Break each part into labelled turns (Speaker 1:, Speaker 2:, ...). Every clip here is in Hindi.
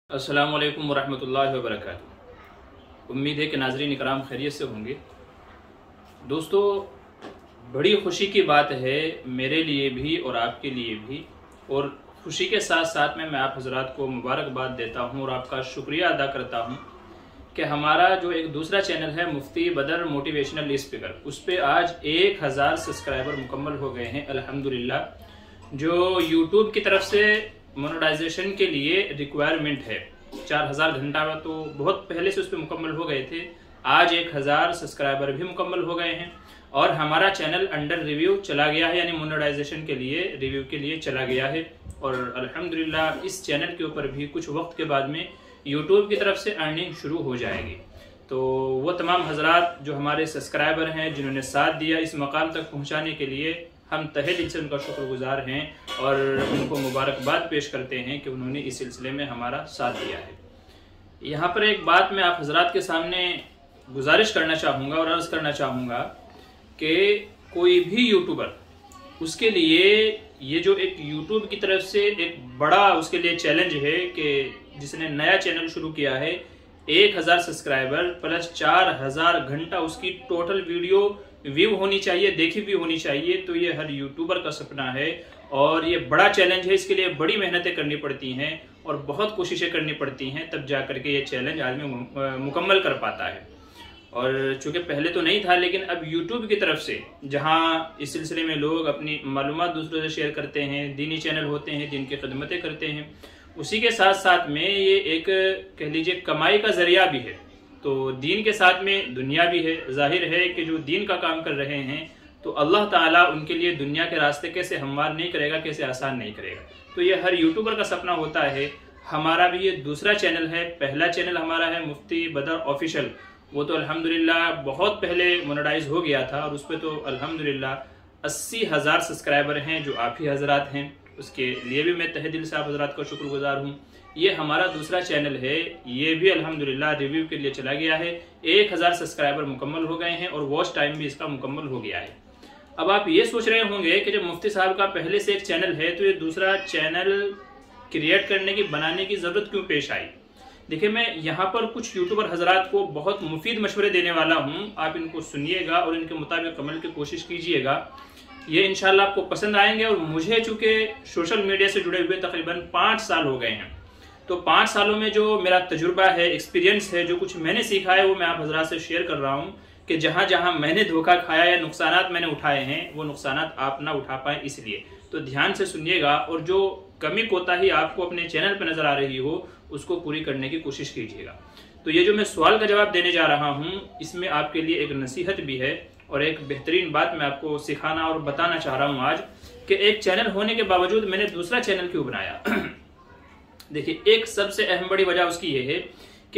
Speaker 1: अस्सलाम वालेकुम वरहमतुल्लाहि वबरकातुहू। उम्मीद है कि नाज़रीन इकराम खैरियत से होंगे। दोस्तों, बड़ी खुशी की बात है मेरे लिए भी और आपके लिए भी, और खुशी के साथ साथ में मैं आप हज़रात को मुबारकबाद देता हूँ और आपका शुक्रिया अदा करता हूँ कि हमारा जो एक दूसरा चैनल है मुफ्ती बदर मोटिवेशनल स्पीकर, उस पर आज 1000 सब्सक्राइबर मुकम्मल हो गए हैं अल्हम्दुलिल्लाह। जो यूट्यूब की तरफ से मोनेटाइजेशन के लिए रिक्वायरमेंट है 4000 घंटा में, तो बहुत पहले से उस पर मुकम्मल हो गए थे। आज 1000 सब्सक्राइबर भी मुकम्मल हो गए हैं और हमारा चैनल अंडर रिव्यू चला गया है, यानी मोनेटाइजेशन के लिए रिव्यू के लिए चला गया है। और अल्हम्दुलिल्लाह इस चैनल के ऊपर भी कुछ वक्त के बाद में यूट्यूब की तरफ से अर्निंग शुरू हो जाएगी। तो वो तमाम हजरात जो हमारे सब्सक्राइबर हैं, जिन्होंने साथ दिया इस मकाम तक पहुँचाने के लिए, हम तहे दिल से उनका शुक्रगुजार हैं और उनको मुबारकबाद पेश करते हैं कि उन्होंने इस सिलसिले में हमारा साथ दिया है। यहाँ पर एक बात मैं आप हजरात के सामने गुजारिश करना चाहूँगा और अर्ज़ करना चाहूँगा कि कोई भी यूट्यूबर, उसके लिए ये जो एक यूट्यूब की तरफ से एक बड़ा उसके लिए चैलेंज है कि जिसने नया चैनल शुरू किया है, 1000 सब्सक्राइबर प्लस 4000 घंटा उसकी टोटल वीडियो व्यू होनी चाहिए, देखी भी होनी चाहिए। तो ये हर यूट्यूबर का सपना है और ये बड़ा चैलेंज है। इसके लिए बड़ी मेहनतें करनी पड़ती हैं और बहुत कोशिशें करनी पड़ती हैं, तब जा करके ये चैलेंज आदमी मुकम्मल कर पाता है। और चूंकि पहले तो नहीं था, लेकिन अब यूट्यूब की तरफ से जहां इस सिलसिले में लोग अपनी मालूमात दूसरों से शेयर करते हैं, दीनी चैनल होते हैं, दिन की खिदमतें करते हैं, उसी के साथ साथ में ये एक कह लीजिए कमाई का जरिया भी है। तो दीन के साथ में दुनिया भी है। जाहिर है कि जो दीन का काम कर रहे हैं तो अल्लाह ताला उनके लिए दुनिया के रास्ते कैसे हमवार नहीं करेगा, कैसे आसान नहीं करेगा। तो ये हर यूट्यूबर का सपना होता है। हमारा भी ये दूसरा चैनल है। पहला चैनल हमारा है मुफ्ती बदर ऑफिशियल, वो तो अल्हम्दुलिल्लाह बहुत पहले मोनेटाइज हो गया था और उस पर तो अल्हम्दुलिल्लाह 80,000 सब्सक्राइबर हैं, जो आप ही हजरात हैं। उसके लिए भी मैं तहे दिल से आप हजरात का शुक्रगुजार हूँ। ये हमारा दूसरा चैनल है, ये भी अल्हम्दुलिल्लाह रिव्यू के लिए चला गया है। 1000 सब्सक्राइबर मुकम्मल हो गए हैं और वॉच टाइम भी इसका मुकम्मल हो गया है। अब आप ये सोच रहे होंगे कि जब मुफ्ती साहब का पहले से एक चैनल है तो ये दूसरा चैनल क्रिएट करने की, बनाने की ज़रूरत क्यों पेश आई। देखिए, मैं यहाँ पर कुछ यूट्यूबर हजरात को बहुत मुफीद मशवरे देने वाला हूँ। आप इनको सुनिएगा और इनके मुताबिक अमल की कोशिश कीजिएगा। ये इंशाल्लाह आपको पसंद आएंगे। और मुझे चूँकि सोशल मीडिया से जुड़े हुए तकरीबन 5 साल हो गए हैं, तो 5 सालों में जो मेरा तजुर्बा है, एक्सपीरियंस है, जो कुछ मैंने सीखा है, वो मैं आप हजरात से शेयर कर रहा हूँ कि जहाँ जहाँ मैंने धोखा खाया या नुकसानात मैंने उठाए हैं, वो नुकसानात आप ना उठा पाए, इसलिए तो ध्यान से सुनिएगा। और जो कमी कोताही आपको अपने चैनल पर नजर आ रही हो, उसको पूरी करने की कोशिश कीजिएगा। तो ये जो मैं सवाल का जवाब देने जा रहा हूँ, इसमें आपके लिए एक नसीहत भी है और एक बेहतरीन बात मैं आपको सिखाना और बताना चाह रहा हूँ आज कि एक चैनल होने के बावजूद मैंने दूसरा चैनल क्यों बनाया। देखिए, एक सबसे अहम बड़ी वजह उसकी ये है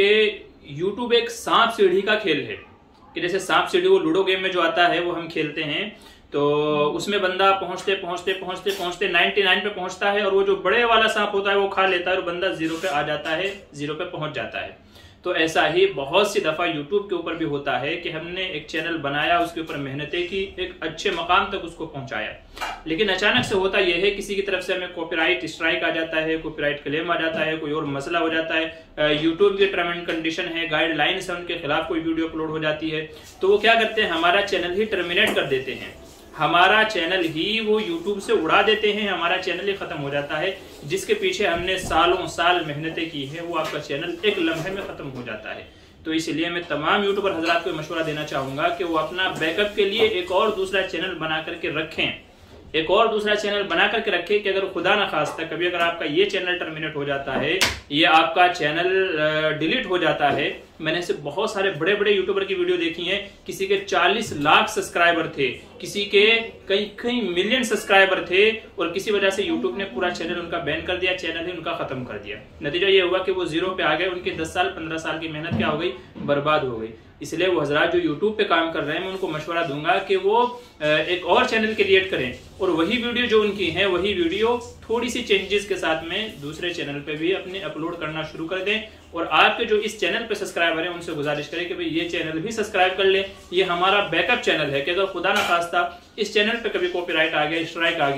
Speaker 1: कि YouTube एक सांप सीढ़ी का खेल है। कि जैसे सांप सीढ़ी वो लूडो गेम में जो आता है, वो हम खेलते हैं, तो उसमें बंदा पहुंचते पहुंचते पहुंचते पहुंचते 99 पे पहुंचता है और वो जो बड़े वाला सांप होता है वो खा लेता है और बंदा 0 पे आ जाता है, 0 पे पहुंच जाता है। तो ऐसा ही बहुत सी दफा YouTube के ऊपर भी होता है कि हमने एक चैनल बनाया, उसके ऊपर मेहनतें की, एक अच्छे मकाम तक उसको पहुंचाया, लेकिन अचानक से होता यह है किसी की तरफ से हमें कॉपीराइट स्ट्राइक आ जाता है, कॉपीराइट क्लेम आ जाता है, कोई और मसला हो जाता है, YouTube की टर्म एंड कंडीशन है, गाइडलाइंस है, उनके खिलाफ कोई वीडियो अपलोड हो जाती है, तो वो क्या करते हैं, हमारा चैनल ही टर्मिनेट कर देते हैं, हमारा चैनल ही वो YouTube से उड़ा देते हैं, हमारा चैनल ही खत्म हो जाता है। जिसके पीछे हमने सालों साल मेहनतें की है, वो आपका चैनल एक लम्हे में खत्म हो जाता है। तो इसलिए मैं तमाम यूट्यूबर हजरात को मशवरा देना चाहूंगा कि वो अपना बैकअप के लिए एक और दूसरा चैनल बना करके रखें, एक और दूसरा चैनल बना करके रखें कि अगर खुदा न खास्ता कभी अगर आपका ये चैनल टर्मिनेट हो जाता है, ये आपका चैनल डिलीट हो जाता है। मैंने ऐसे बहुत सारे बड़े बड़े यूट्यूबर की वीडियो देखी है, किसी के 40 लाख सब्सक्राइबर थे, किसी के कई मिलियन सब्सक्राइबर थे और किसी वजह से यूट्यूब ने पूरा चैनल उनका बैन कर दिया, चैनल ही उनका खत्म कर दिया। नतीजा ये हुआ कि वो 0 पे आ गए, उनकी 10 साल 15 साल की मेहनत क्या हो गई, बर्बाद हो गई। इसलिए वो हजरात जो यूट्यूब पे काम कर रहे हैं, मैं उनको मशवरा दूंगा कि वो एक और चैनल क्रिएट करें और वही वीडियो जो उनकी है, वही वीडियो थोड़ी सी चेंजेस के साथ में दूसरे चैनल पे भी अपने अपलोड करना शुरू कर दें। और आपके जो इस चैनल पे सब्सक्राइबर हैं, उनसे गुजारिश करें कि भाई ये चैनल भी सब्सक्राइब कर ले। ये हमारा बैकअप चैनल है कि अगर खुदा ना खास्ता इस चैनल पे कभी कॉपीराइट आ गया, स्ट्राइक आ गया,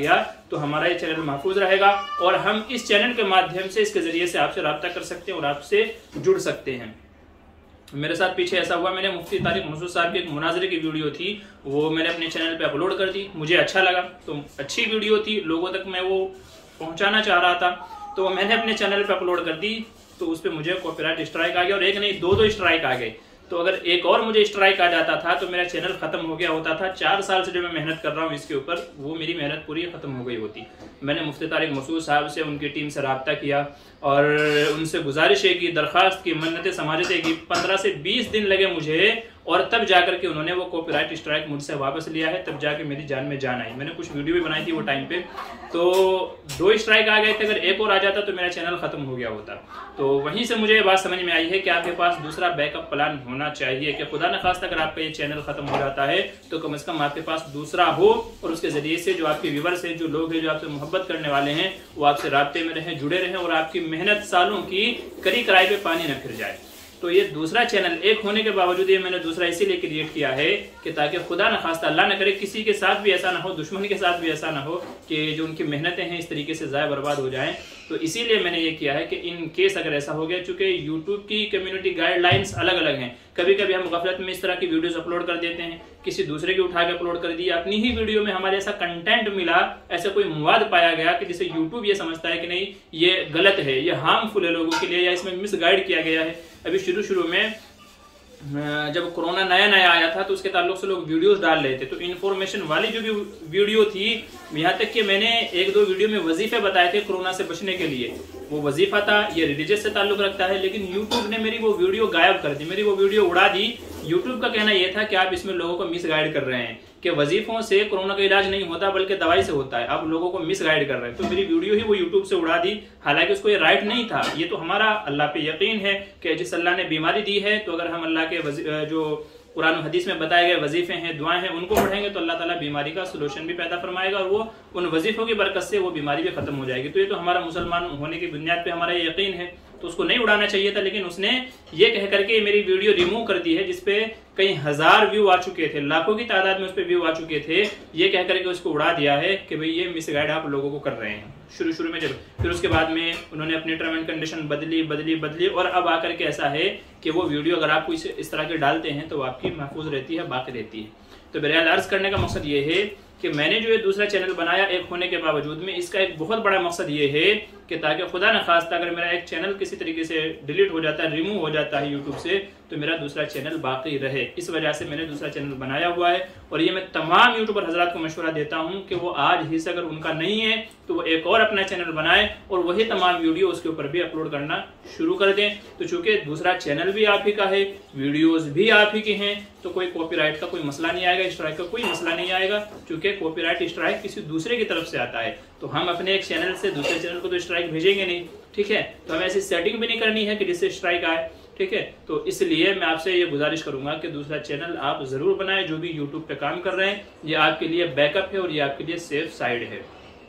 Speaker 1: तो हमारा ये चैनल महफूज रहेगा और हम इस चैनल के माध्यम से इसके जरिए से आपसे रब्ता कर सकते हैं और आपसे जुड़ सकते हैं। मेरे साथ पीछे ऐसा हुआ, मैंने मुफ्ती तारिक मसूद साहब की एक मुनाजरे की वीडियो थी, वो मैंने अपने चैनल पे अपलोड कर दी। मुझे अच्छा लगा, तो अच्छी वीडियो थी, लोगों तक मैं वो पहुंचाना चाह रहा था, तो मैंने अपने चैनल पे अपलोड कर दी। तो उस पर मुझे कॉपीराइट स्ट्राइक आ गया और एक नहीं दो स्ट्राइक आ गए। तो अगर एक और मुझे स्ट्राइक आ जाता था तो मेरा चैनल खत्म हो गया होता था। 4 साल से जो मैं मेहनत कर रहा हूँ इसके ऊपर, वो मेरी मेहनत पूरी खत्म हो गई होती। मैंने मुफ्ती तारिक मसूद साहब से, उनकी टीम से रब्ता किया और उनसे गुजारिशें की, दरख्वास्त की, मन्नतें समाजतें की। 15 से 20 दिन लगे मुझे और तब जाकर के उन्होंने वो कॉपीराइट स्ट्राइक मुझसे वापस लिया है। तब जाके मेरी जान में जान आई। मैंने कुछ वीडियो भी बनाई थी वो टाइम पे, तो 2 स्ट्राइक आ गए थे। अगर एक और आ जाता तो मेरा चैनल खत्म हो गया होता। तो वहीं से मुझे ये बात समझ में आई है कि आपके पास दूसरा बैकअप प्लान होना चाहिए, कि खुदा न खास्ता अगर आपका ये चैनल खत्म हो जाता है तो कम से कम आपके पास दूसरा हो और उसके जरिए से जो आपके व्यूअर्स हैं, जो लोग हैं जो आपसे मोहब्बत करने वाले हैं, वो आपसे राब्ते में रहें, जुड़े रहें और आपकी मेहनत सालों की करी कराई पे पानी न फिर जाए। तो ये दूसरा चैनल एक होने के बावजूद ये मैंने दूसरा इसीलिए क्रिएट किया है कि ताकि खुदा न खास्ता, अल्लाह न करे, किसी के साथ भी ऐसा ना हो, दुश्मन के साथ भी ऐसा ना हो कि जो उनकी मेहनतें हैं इस तरीके से ज़ाया बर्बाद हो जाएं। तो इसीलिए मैंने ये किया है कि इन केस अगर ऐसा हो गया, चूंकि यूट्यूब की कम्युनिटी गाइडलाइंस अलग अलग हैं, कभी कभी हम गफलत में इस तरह की वीडियोस अपलोड कर देते हैं, किसी दूसरे की उठा के अपलोड कर दी, अपनी ही वीडियो में हमारे ऐसा कंटेंट मिला, ऐसा कोई मवाद पाया गया कि जिसे यूट्यूब ये समझता है कि नहीं ये गलत है, ये हार्मफुल है लोगों के लिए, या इसमें मिसगाइड किया गया है। अभी शुरू में जब कोरोना नया आया था तो उसके ताल्लुक से लोग वीडियोस डाल रहे थे, तो इन्फॉर्मेशन वाली जो भी वीडियो थी, यहाँ तक कि मैंने 1-2 वीडियो में वजीफे बताए थे कोरोना से बचने के लिए। वो वजीफा था, ये रिलीजियस से ताल्लुक रखता है, लेकिन यूट्यूब ने मेरी वो वीडियो गायब कर दी, मेरी वो वीडियो उड़ा दी। यूट्यूब का कहना यह था कि आप इसमें लोगों को मिसगाइड कर रहे हैं, कि वजीफों से कोरोना का इलाज नहीं होता बल्कि दवाई से होता है, आप लोगों को मिसगाइड कर रहे हैं। तो मेरी वीडियो ही वो यूट्यूब से उड़ा दी, हालांकि उसको ये राइट नहीं था। ये तो हमारा अल्लाह पे यकीन है कि जिस अल्लाह ने बीमारी दी है, तो अगर हम अल्लाह के जो कुरान और हदीस में बताए गए वजीफे हैं, दुआएं हैं, उनको पढ़ेंगे तो अल्लाह ताला बीमारी का सोल्यूशन भी पैदा फरमाएगा और वो उन वजीफों की बरकत से वो बीमारी भी खत्म हो जाएगी। तो ये तो हमारा मुसलमान होने की बुनियाद पे हमारा यकीन है, तो उसको नहीं उड़ाना चाहिए था। लेकिन उसने ये कह करके मेरी वीडियो रिमूव कर दी है, जिसपे कई हजार व्यू आ चुके थे, लाखों की तादाद में उस पर व्यू आ चुके थे। ये कह करके उसको उड़ा दिया है कि भाई ये मिसगाइड आप लोगों को कर रहे हैं। शुरू में जब फिर उसके बाद में उन्होंने अपनी टर्म एंड कंडीशन बदली और अब आकर के ऐसा है कि वो वीडियो अगर आप इस तरह के डालते हैं तो आपकी महफूज रहती है, बाकी रहती है। तो बहरहाल अर्ज करने का मकसद ये है कि मैंने जो ये दूसरा चैनल बनाया एक होने के बावजूद में, इसका एक बहुत बड़ा मकसद ये है कि ताकि खुदा न खास्ता अगर मेरा एक चैनल किसी तरीके से डिलीट हो जाता है, रिमूव हो जाता है यूट्यूब से, तो मेरा दूसरा चैनल बाकी रहे। इस वजह से मैंने दूसरा चैनल बनाया हुआ है और ये मैं तमाम यूट्यूबर हजरात को मशवरा देता हूँ कि वो आज ही से अगर उनका नहीं है तो वो एक और अपना चैनल बनाए और वही तमाम वीडियो उसके ऊपर भी अपलोड करना शुरू कर दें। तो चूंकि दूसरा चैनल भी आप ही का है, वीडियोस भी आप ही के हैं, तो कोई कॉपीराइट का कोई मसला नहीं आएगा, स्ट्राइक का कोई मसला नहीं आएगा, क्योंकि कॉपीराइट स्ट्राइक किसी दूसरे की तरफ से आता है। तो हम अपने एक चैनल से दूसरे चैनल को तो स्ट्राइक भेजेंगे नहीं, ठीक है। तो हमें ऐसी सेटिंग भी नहीं करनी है कि जिससे स्ट्राइक आए, ठीक है। तो इसलिए मैं आपसे ये गुजारिश करूंगा कि दूसरा चैनल आप जरूर बनाएं। जो भी यूट्यूब पे काम कर रहे हैं, ये आपके लिए बैकअप है और ये आपके लिए सेफ साइड है।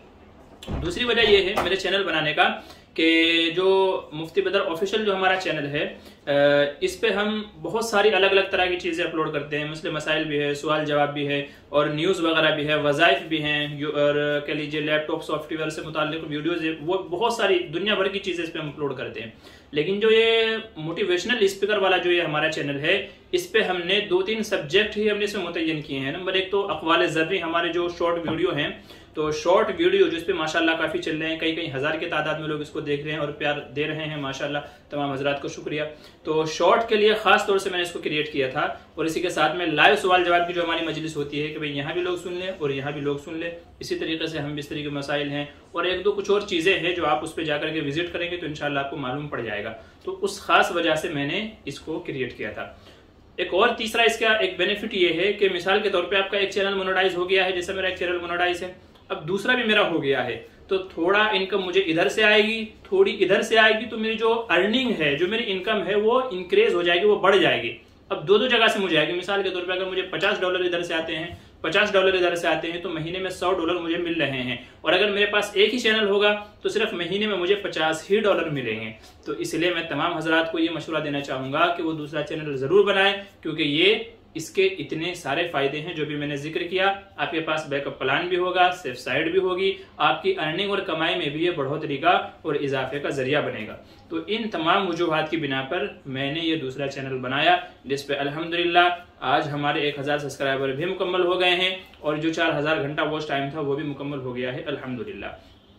Speaker 1: दूसरी वजह ये है मेरे चैनल बनाने का कि जो मुफ्ती बदर ऑफिशियल जो हमारा चैनल है, इस पे हम बहुत सारी अलग अलग तरह की चीज़ें अपलोड करते हैं। मसले मसाइल भी है, सवाल जवाब भी है और न्यूज़ वगैरह भी है, वज़ाइफ भी हैं, और कह लीजिए लैपटॉप सॉफ्टवेयर से मुताल्लिक वीडियोज़ है, वो बहुत सारी दुनिया भर की चीज़ें इस पे हम अपलोड करते हैं। लेकिन जो ये मोटिवेशनल स्पीकर वाला जो ये हमारा चैनल है, इस पे हमने 2-3 सब्जेक्ट ही हमने इसमें मुतय्यन किए हैं। नंबर 1 तो अक़वाल ज़र्री, हमारे जो शॉर्ट वीडियो हैं, तो शॉर्ट वीडियो जिस पे माशाल्लाह काफ़ी चल रहे हैं, कई हज़ार के तादाद में लोग इसको देख रहे हैं और प्यार दे रहे हैं, माशाल्लाह तमाम हजरात को शुक्रिया। तो शॉर्ट के लिए ख़ास तौर से मैंने इसको क्रिएट किया था और इसी के साथ में लाइव सवाल जवाब की जो हमारी मजलिस होती है कि भाई यहाँ भी लोग सुन लें और यहाँ भी लोग सुन लें। इसी तरीके से हम बिस्तरी के मसाइल हैं और 1-2 कुछ और चीज़ें हैं जो आप उस पर जाकर के विजिट करेंगे तो इंशाल्लाह आपको मालूम पड़ जाएगा। तो उस खास वजह से मैंने इसको क्रिएट किया था। एक और तीसरा इसका एक बेनिफिट ये है कि मिसाल के तौर पे आपका एक चैनल मोनेटाइज हो गया है, जैसे मेरा एक चैनल मोनेटाइज है, अब दूसरा भी मेरा हो गया है, तो थोड़ा इनकम मुझे इधर से आएगी, थोड़ी इधर से आएगी, तो मेरी जो अर्निंग है, जो मेरी इनकम है, वो इंक्रीज हो जाएगी, वो बढ़ जाएगी। अब 2 जगह से मुझे आएगी। मिसाल के तौर पे अगर मुझे $50 इधर से आते हैं, $50 इधर से आते हैं, तो महीने में $100 मुझे मिल रहे हैं। और अगर मेरे पास एक ही चैनल होगा तो सिर्फ महीने में मुझे $50 ही मिलेंगे। तो इसलिए मैं तमाम हजरात को ये मशवरा देना चाहूंगा कि वो दूसरा चैनल जरूर बनाएं, क्योंकि ये इसके इतने सारे फायदे हैं जो भी मैंने जिक्र किया। आपके पास बैकअप प्लान भी होगा, सेफ साइड भी होगी, आपकी अर्निंग और कमाई में भी ये बढ़ोतरी का और इजाफे का जरिया बनेगा। तो इन तमाम वजूहात की बिना पर मैंने ये दूसरा चैनल बनाया, जिस पे अल्हम्दुलिल्लाह आज हमारे 1000 सब्सक्राइबर भी मुकम्मल हो गए हैं और जो 4000 घंटा वॉच टाइम था वो भी मुकम्मल हो गया है अल्हम्दुलिल्लाह।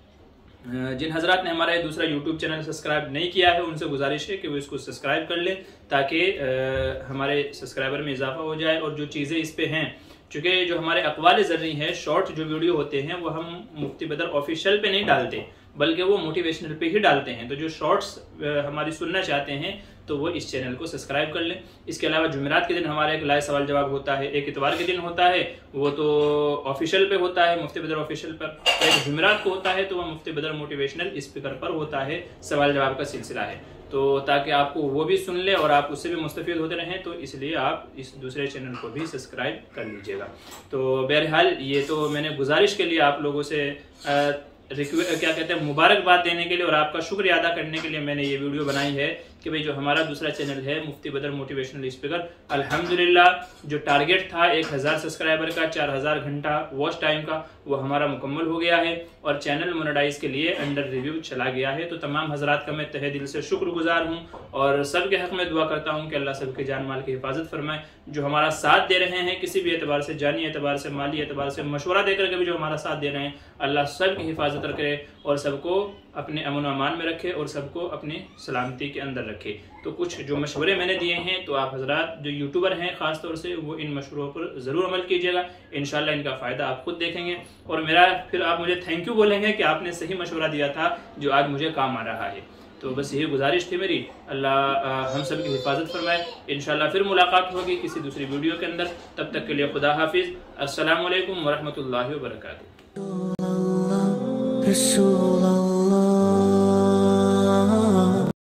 Speaker 1: जिन हजरात ने हमारा ये दूसरा यूट्यूब चैनल सब्सक्राइब नहीं किया है उनसे गुजारिश है कि वो इसको सब्सक्राइब कर लें, ताकि हमारे सब्सक्राइबर में इजाफा हो जाए। और जो चीज़ें इस पे हैं, चूँकि जो हमारे अक़वाल ज़र्री हैं, शॉर्ट जो वीडियो होते हैं वो हम मुफ्ती बदर ऑफिशियल पे नहीं डालते, बल्कि वो मोटिवेशनल पे ही डालते हैं। तो जो शॉर्ट्स हमारी सुनना चाहते हैं तो वो इस चैनल को सब्सक्राइब कर लें। इसके अलावा जुमेरात के दिन हमारा एक लाइव सवाल जवाब होता है, एक इतवार के दिन होता है, वो तो ऑफिशियल पे होता है, मुफ्ती बदर ऑफिशियल पर। एक जुमेरात को होता है तो वह मुफ्ती बदर मोटिवेशनल स्पीकर पर होता है, सवाल जवाब का सिलसिला है। तो ताकि आपको वो भी सुन ले और आप उससे भी मुस्तफीद होते रहें, तो इसलिए आप इस दूसरे चैनल को भी सब्सक्राइब कर लीजिएगा। तो बहरहाल ये तो मैंने गुजारिश के लिए आप लोगों से क्या कहते हैं, मुबारकबाद देने के लिए और आपका शुक्रिया अदा करने के लिए मैंने ये वीडियो बनाई है कि भाई जो हमारा दूसरा चैनल है मुफ्ती बदर मोटिवेशनल स्पीकर, अल्हम्दुलिल्लाह जो टारगेट था 1000 सब्सक्राइबर का, 4000 घंटा वॉच टाइम का, वो हमारा मुकम्मल हो गया है और चैनल मोनेटाइज के लिए अंडर रिव्यू चला गया है। तो तमाम हजरात का मैं तहे दिल से शुक्रगुजार हूँ और सबके हक में दुआ करता हूँ कि अल्लाह सबके जान माल की हिफाजत फरमाए। जो हमारा साथ दे रहे हैं किसी भी एतबार से, जानी एतबार से, माली एतबार से, मशवरा देकर के भी जो हमारा साथ दे रहे हैं, अल्लाह सबकी हिफाजत रखे और सबको अपने अमन अमान में रखे और सबको अपनी सलामती के अंदर रखे। तो कुछ जो मशवरे मैंने दिए हैं तो आप हजरात जो यूट्यूबर हैं ख़ास तौर से वो इन मशवरों पर ज़रूर अमल कीजिएगा, इंशाल्लाह इनका फ़ायदा आप खुद देखेंगे और मेरा फिर आप मुझे थैंक यू बोलेंगे कि आपने सही मशवरा दिया था जो आज मुझे काम आ रहा है। तो बस यही गुजारिश थी मेरी, अल्लाह हम सब की हिफाजत फरमाए। इंशाल्लाह फिर मुलाकात होगी किसी दूसरी वीडियो के अंदर, तब तक के लिए खुदा हाफिज़। अस्सलामु अलैकुम वरहमतुल्लाहि वबरकातुहू।